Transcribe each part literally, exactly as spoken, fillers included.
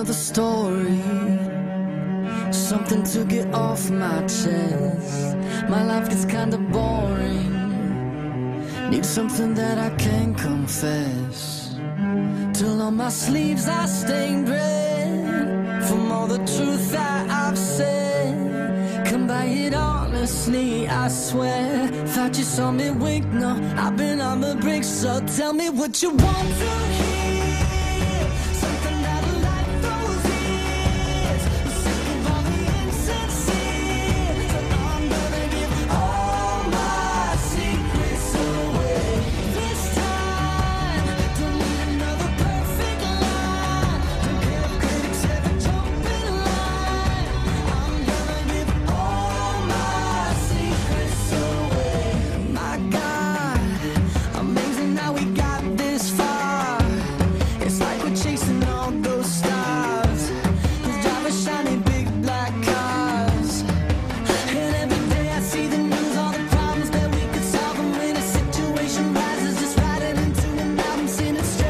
another story, something to get off my chest. My life gets kinda boring, need something that I can confess. Till on my sleeves I stained red from all the truth that I've said. Come by it honestly, I swear. Thought you saw me wink, no, I've been on the brink. So tell me what you want to hear.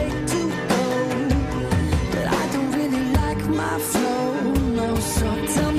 So tell